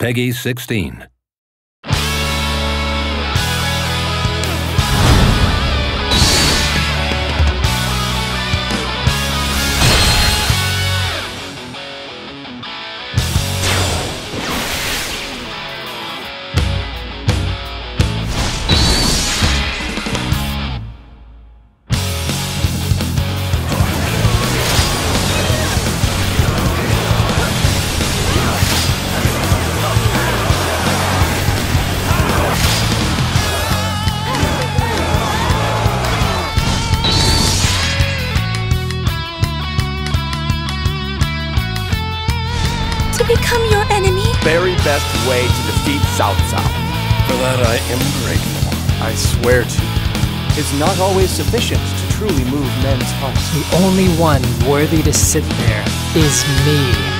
Peggy 16. To become your enemy? Very best way to defeat Cao Cao. For that I am grateful. I swear to you, it's not always sufficient to truly move men's hearts. The only one worthy to sit there is me.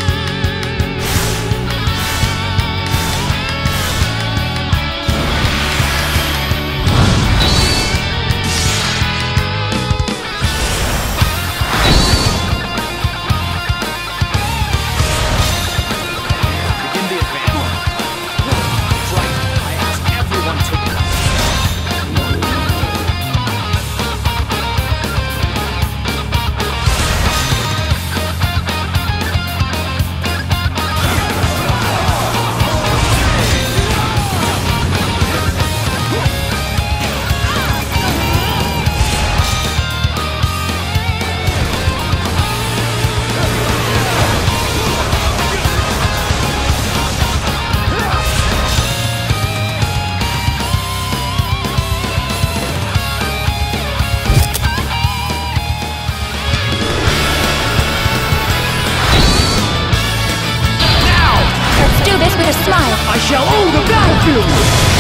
Let's do this with a smile. I shall own the battlefield!